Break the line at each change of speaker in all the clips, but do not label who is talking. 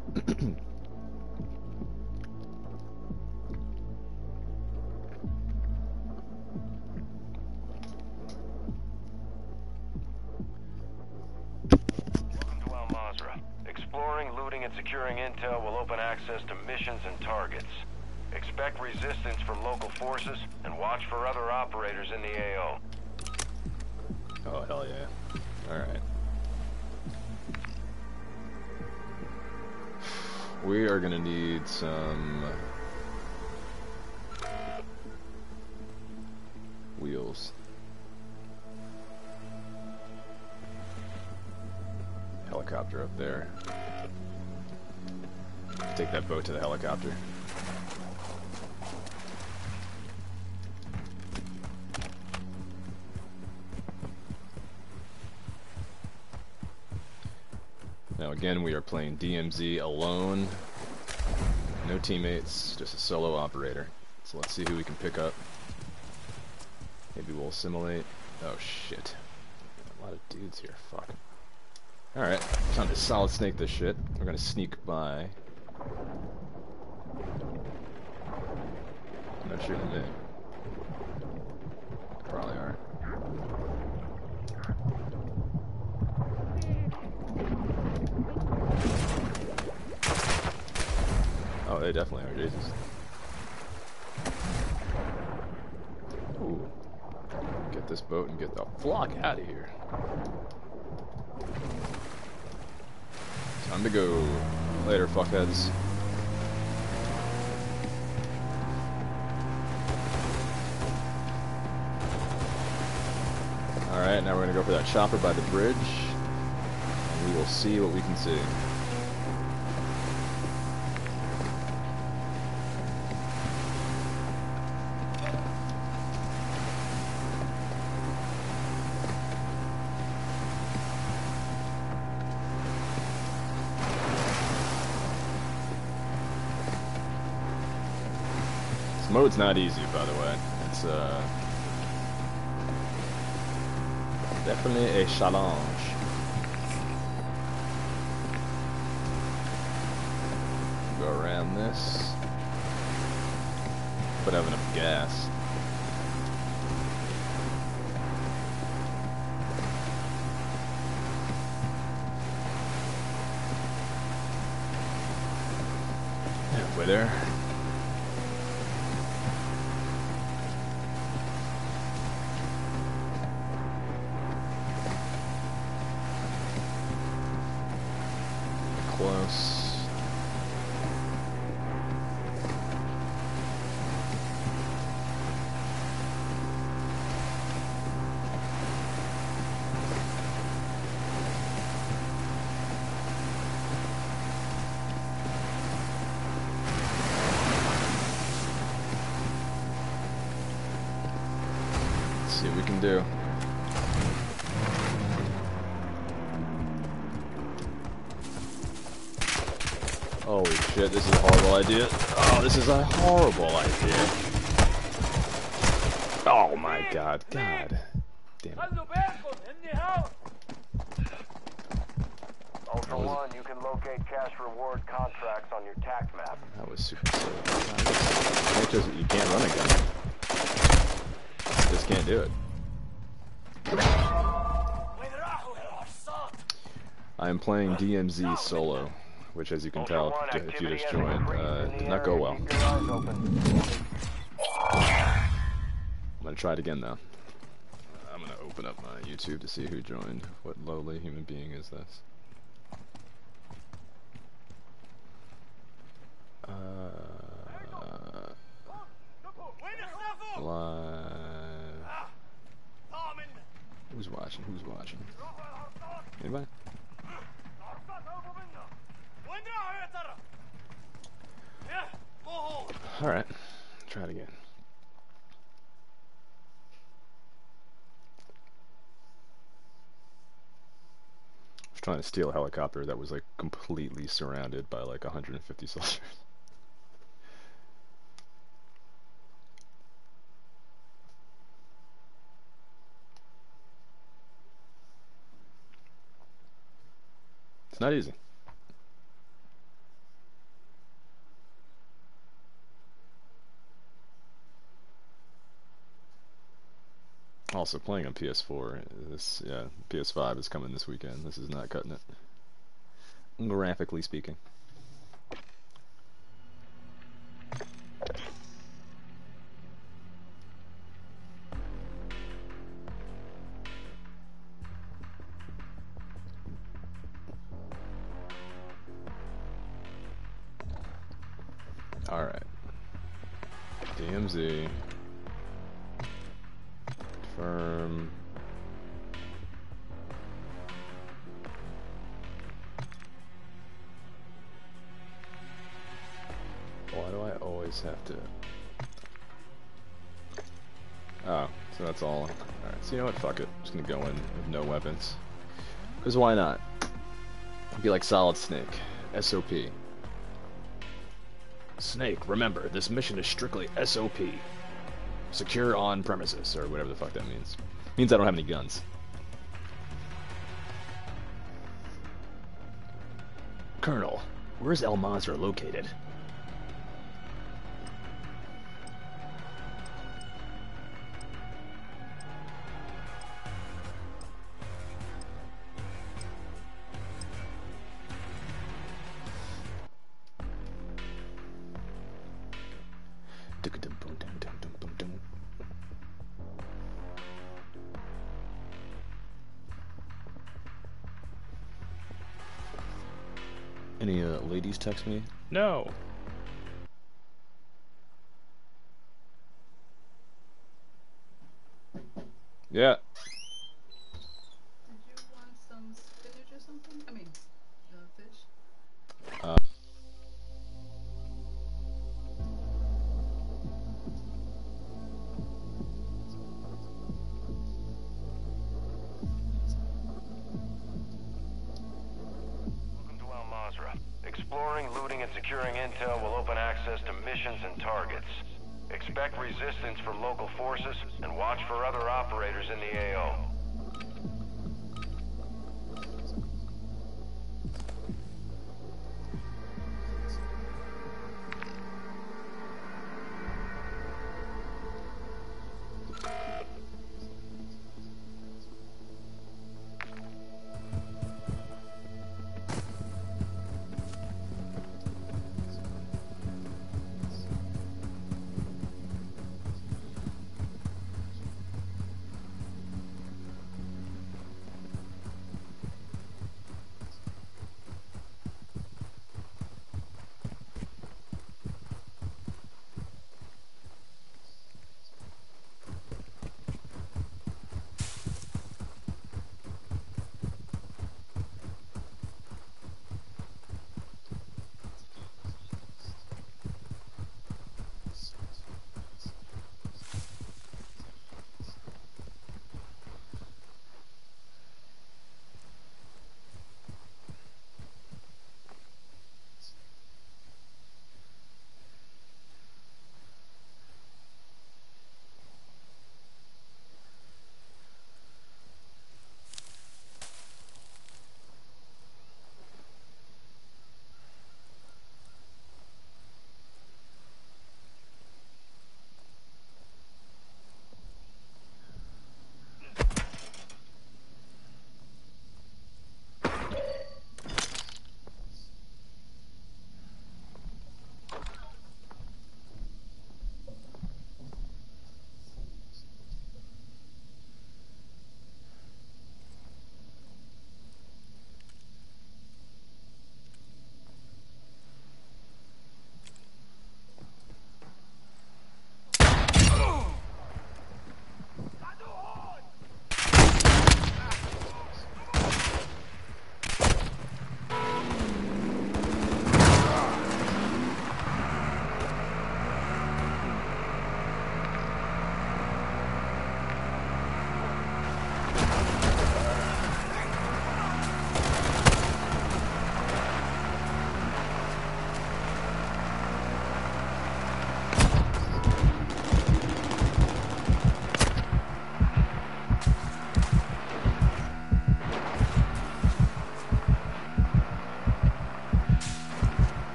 Exploring, looting, and securing intel will open access to missions and targets. Expect resistance from local forces, and watch for other operators in the AO.
Oh, hell yeah. Alright. We are gonna need some wheels. Helicopter up there. Take that boat to the helicopter. Now again, we are playing DMZ alone. No teammates, just a solo operator. So let's see who we can pick up. Maybe we'll assimilate. Oh shit. A lot of dudes here, fuck. Alright, time to solid snake this shit. We're gonna sneak by. I'm not shooting at me. Probably are. Oh, they definitely are, Jesus. Ooh. Get this boat and get the flock out of here. Time to go. Later, fuckheads. Alright, now we're gonna go for that chopper by the bridge. And we will see what we can see. Mode's not easy, by the way. It's definitely a challenge. Go around this, but have enough gas. Halfway there. Close. Let's see what we can do. Holy shit, this is a horrible idea. Oh, this is a horrible idea. Oh my god, god. Damn it.
Ultra One, you can locate cash reward contracts on your TAC map.
That was super silly. You can't run a gun. Just can't do it. I am playing DMZ solo, which, as you can tell, if you just joined, did not go well. I'm gonna try it again, though. I'm gonna open up my YouTube to see who joined. What lowly human being is this? Live. Who's watching? Who's watching? Anybody? Alright, try it again. I was trying to steal a helicopter that was like completely surrounded by like 150 soldiers. It's not easy. Also playing on PS4. This, yeah, PS5 is coming this weekend. This is not cutting it. Graphically speaking. Alright. DMZ. Confirm. Why do I always have to... Oh, so that's all. Alright, so you know what? Fuck it. I'm just gonna go in with no weapons. Because why not? Be like Solid Snake. SOP. Snake, remember, this mission is strictly SOP. Secure on premises, or whatever the fuck that means. Means I don't have any guns. Colonel, where's El Mazrah located? Any ladies text me? No. Yeah.
Did you want some spinach or something? I mean, fish?
Welcome to Al Mazrah. Exploring, looting, and securing intel will open access to missions and targets. Expect resistance from local forces and watch for other operators in the AO.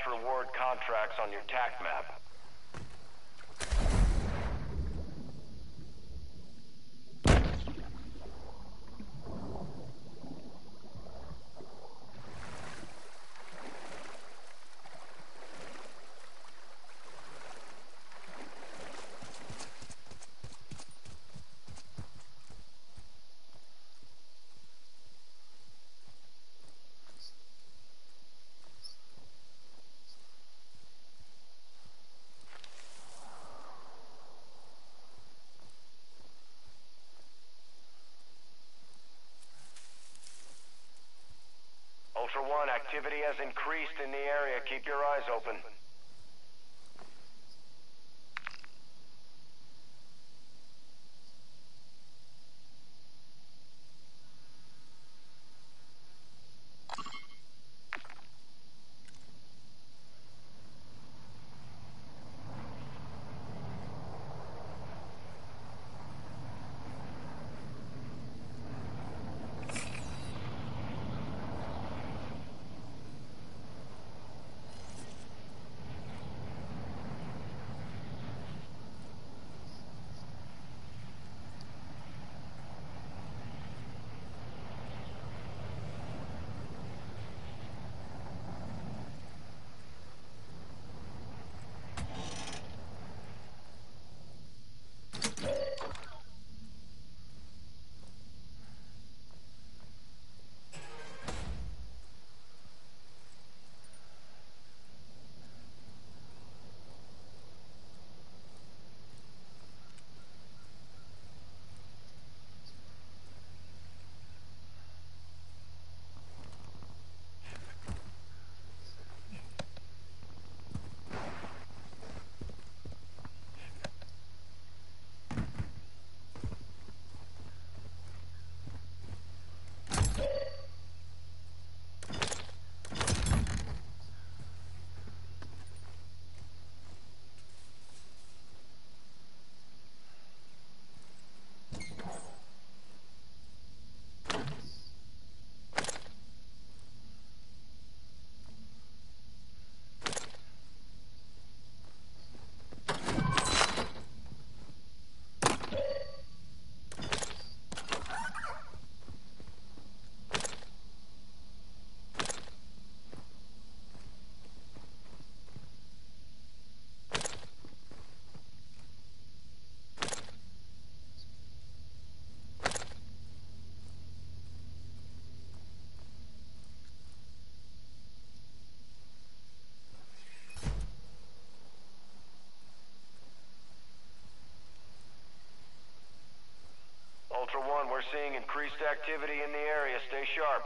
reward contracts on your TAC map. Ultra One, activity has increased in the area. Keep your eyes open. Ultra One, we're seeing increased activity in the area. Stay sharp.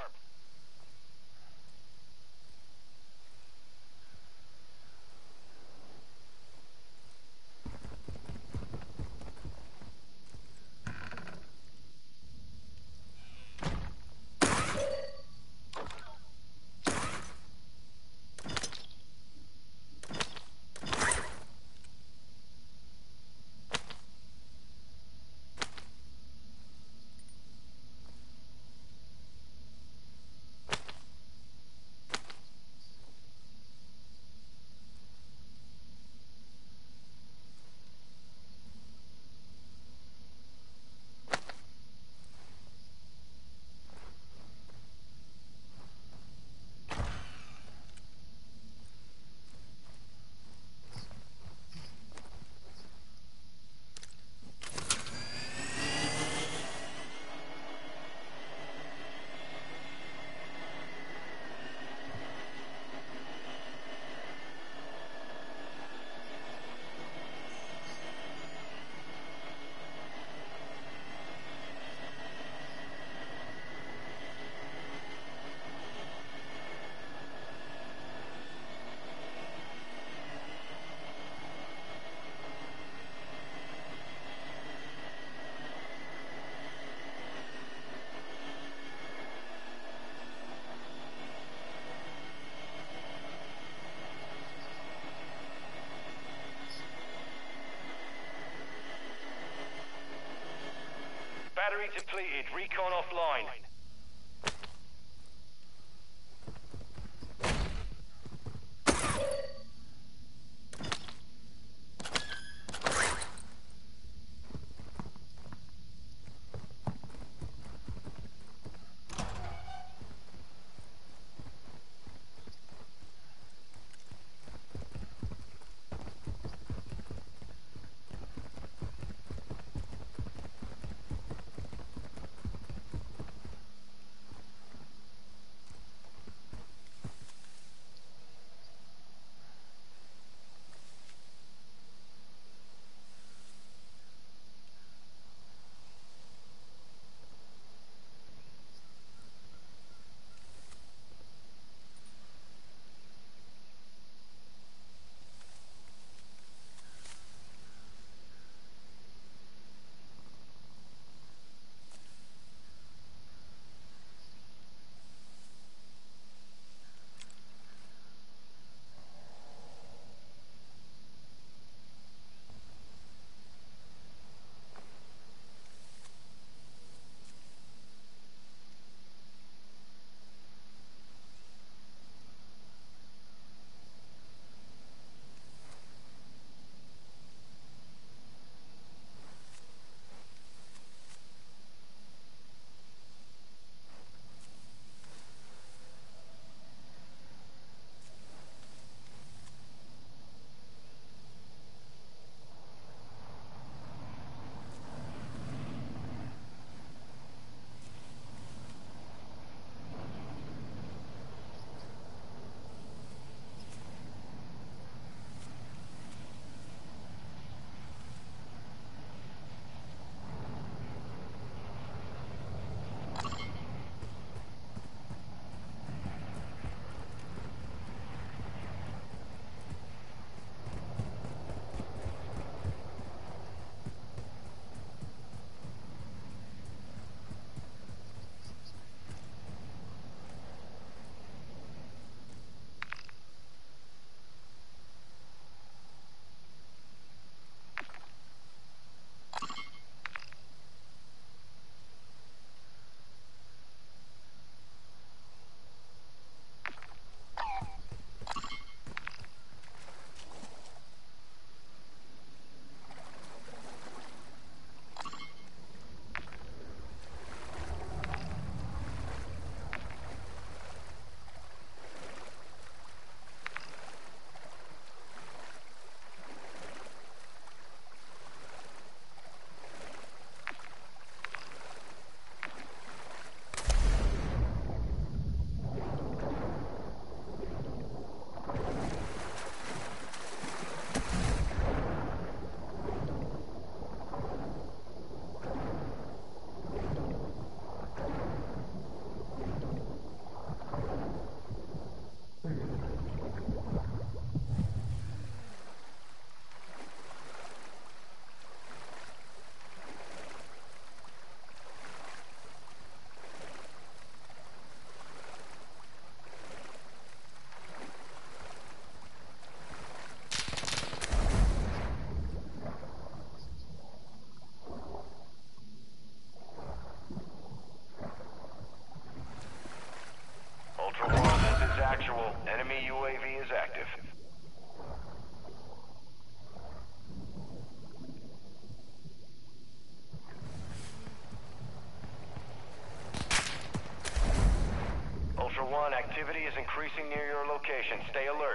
activity is increasing near your location. Stay alert.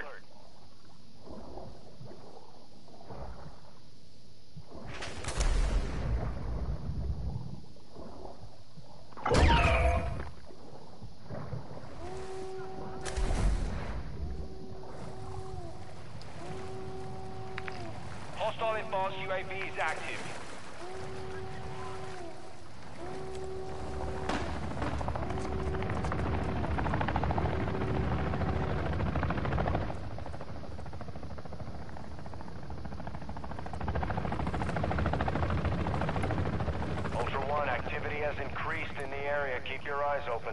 Hostile advanced UAV is active. Ultra One, activity has increased in the area. Keep your eyes open.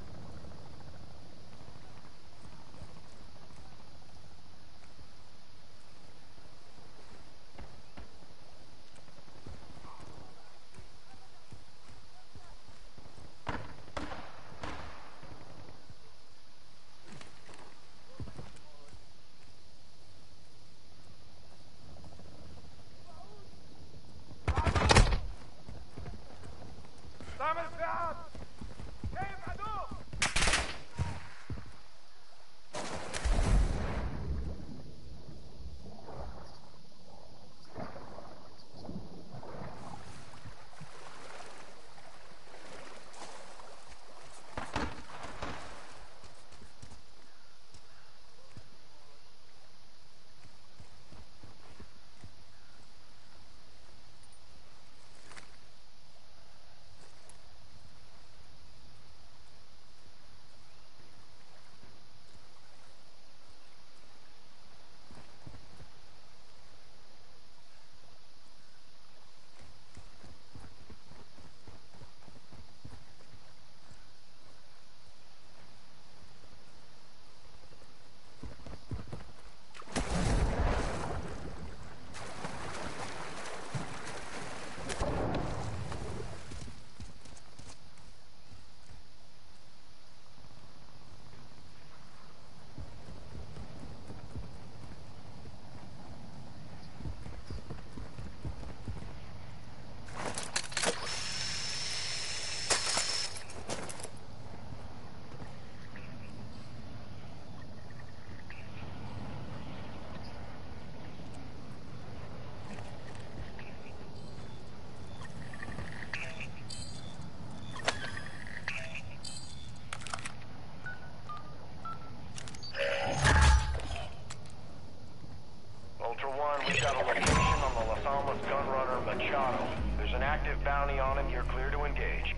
We've got a location on the Las Almas gunrunner Machado. There's an active bounty on him. You're clear to engage.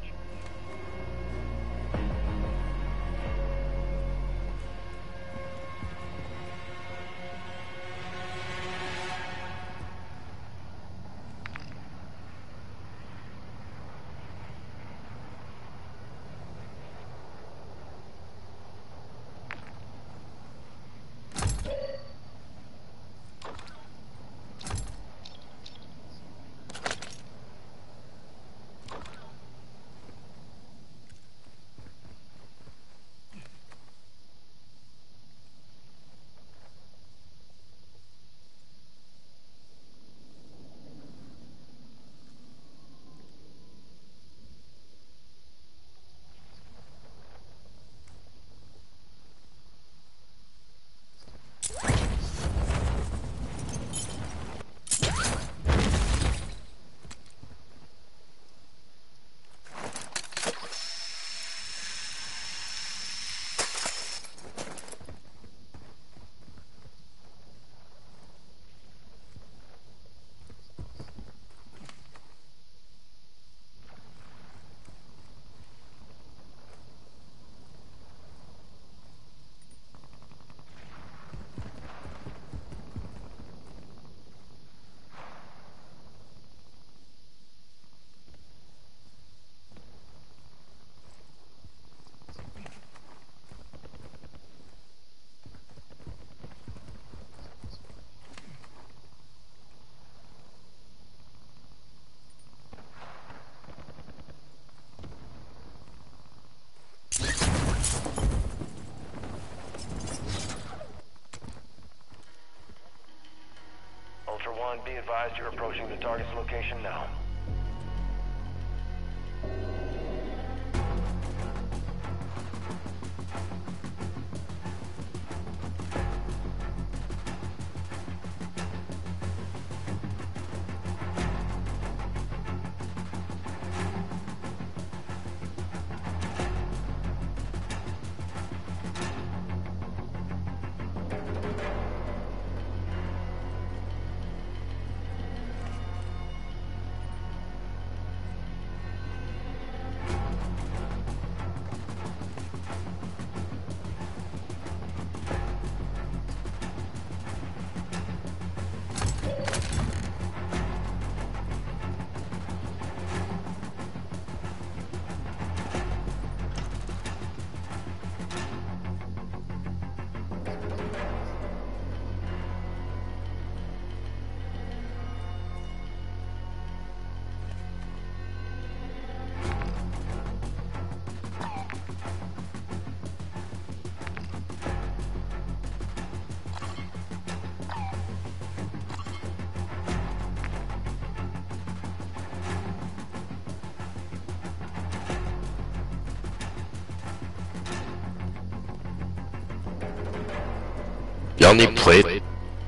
Ultra One, be advised you're approaching the target's location now.
y'all need plate?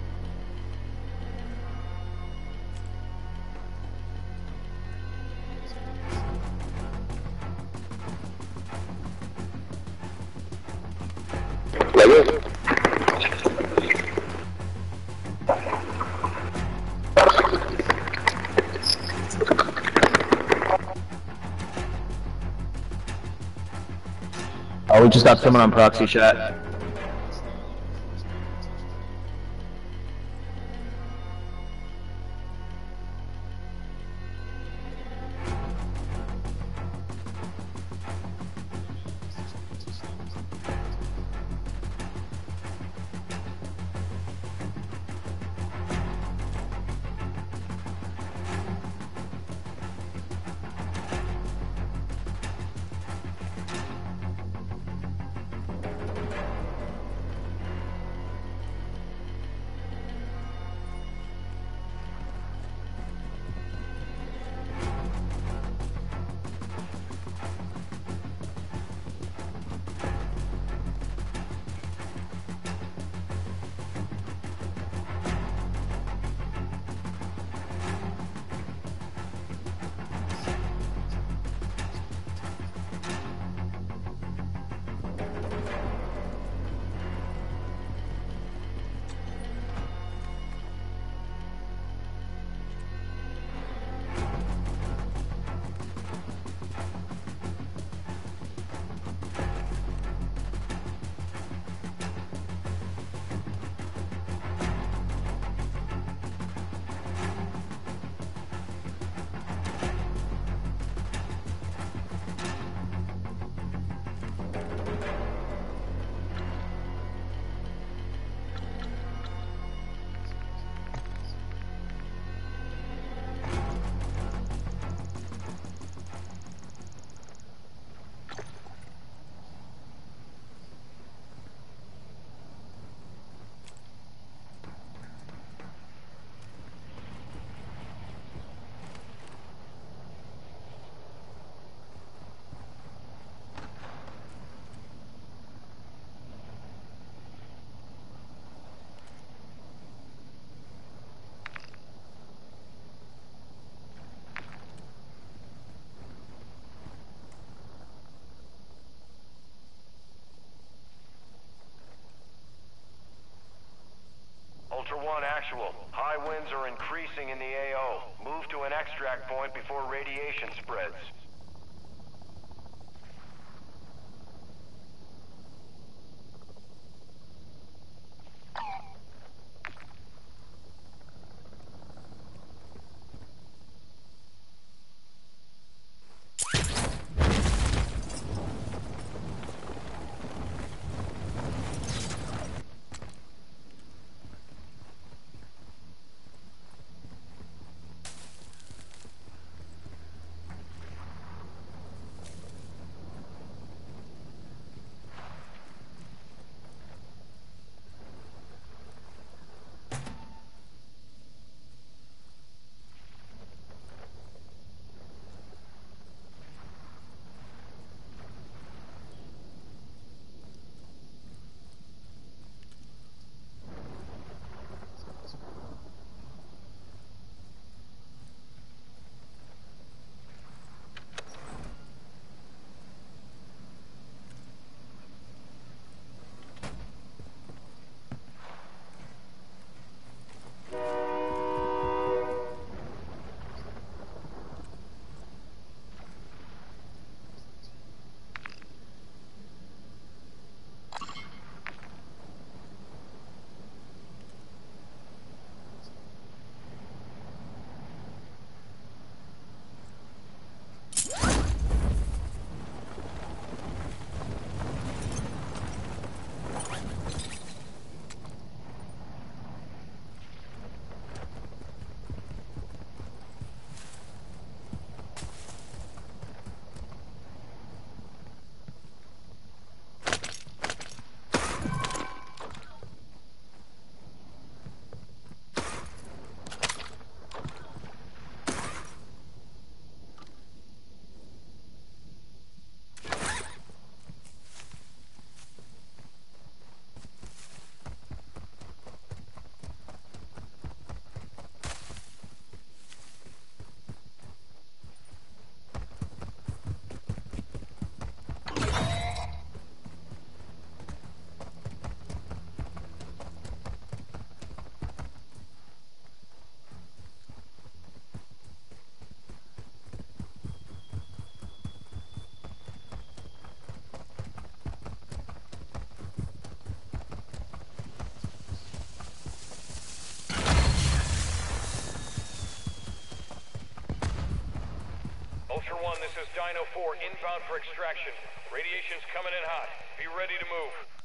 Oh, we just got someone on proxy chat.
Ultra One actual. High winds are increasing in the AO. Move to an extract point before radiation spreads. 904 inbound for extraction. Radiation's coming in hot. Be ready to move.